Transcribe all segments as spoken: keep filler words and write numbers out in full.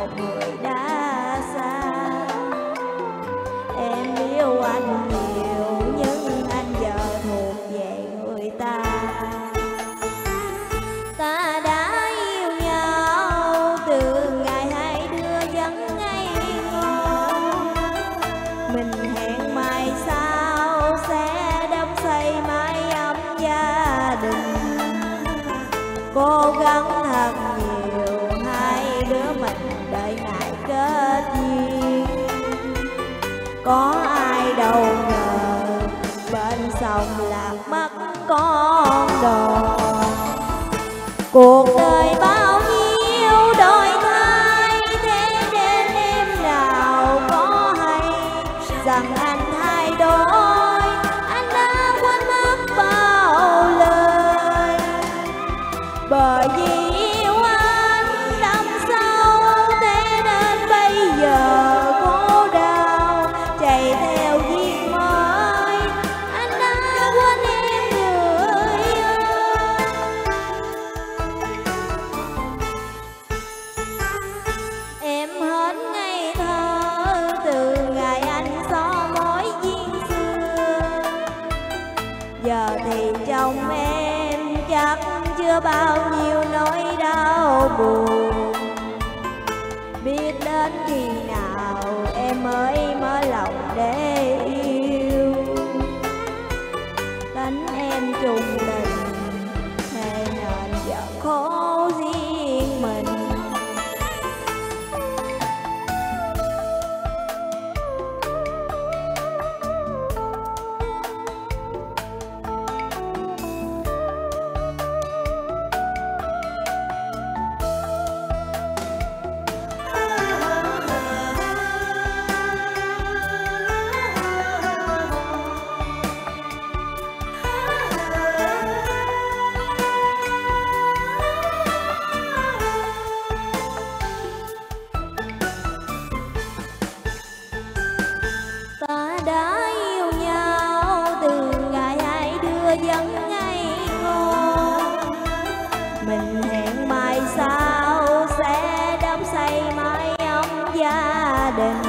một người đã xa. Em yêu anh nhiều nhưng anh giờ thuộc về người ta. Ta đã yêu nhau từ ngày hai đứa vẫn ngây ngô. Mình hẹn mai sau sẽ đắm say mái ấm gia đình. Cố gắng thật nhiều hai đứa mình đợi ngày kết duyên. Có ai đâu ngờ bên sông lạc mất con đò. Cuộc đời bao nhiêu đổi thay, thế nên em nào có hay rằng anh thay đổi. Anh đã quên mất bao lời, bởi vì yêu anh đắm sâu, thế nên bây giờ khổ đau chạy theo duyên mới. Anh đã quên em người ơi. Em hết ngây thơ từ ngày anh xóa mối duyên xưa. Giờ thì chồng em chắc chưa bao nhiêu nỗi đau buồn. Biết đến khi nào em mới mở lòng để yêu. Tính em trùng tình thế nên giờ khổ riêng mình. Ta đã yêu nhau từ ngày hai đứa vẫn ngây ngô. Mình hẹn mai sau sẽ đắm say mái ấm gia đình.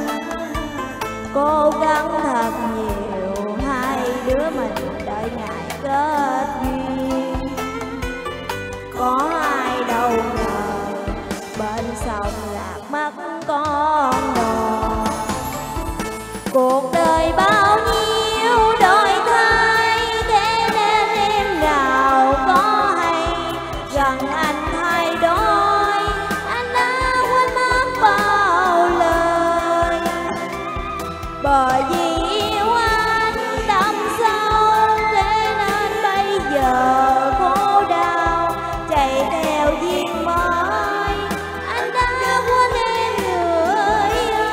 Cố gắng thật nhiều hai đứa mình đợi ngày kết duyên. Có ai đâu ngờ bên sông lạc mất con đò. Cuộc đời bao nhiêu đổi thay, thế nên em nào có hay rằng anh thay đổi. Anh đã quên mất bao lời, bởi vì yêu anh đắm sâu, thế nên bây giờ khổ đau chạy theo duyên mới. Anh đã quên em người ơi.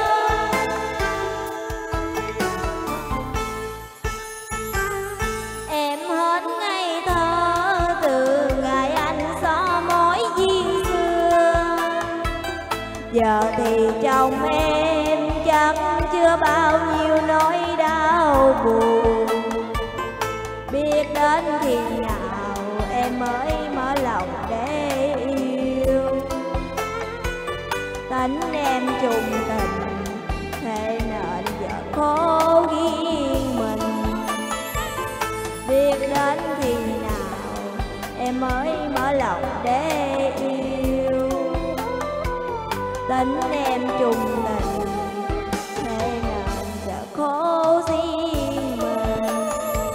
Em hết ngây thơ từ ngày anh xóa mối duyên xưa. Giờ thì chồng em chắc chưa bao nhiêu nỗi đau buồn. Biết đến khi nào em mới mở lòng để yêu. Tính em trùng tình thế nên giờ khổ riêng mình. Biết đến khi nào em mới mở lòng để yêu. Tính em trùng tình thế nên giờ khổ riêng mình.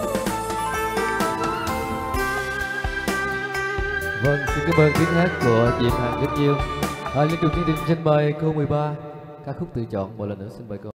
Vâng, xin cảm ơn tiếng hát của chị Hằng rất nhiều. À, Liên tục chương trình xin mời cô mười ba ca khúc tự chọn một lần nữa, xin mời cô.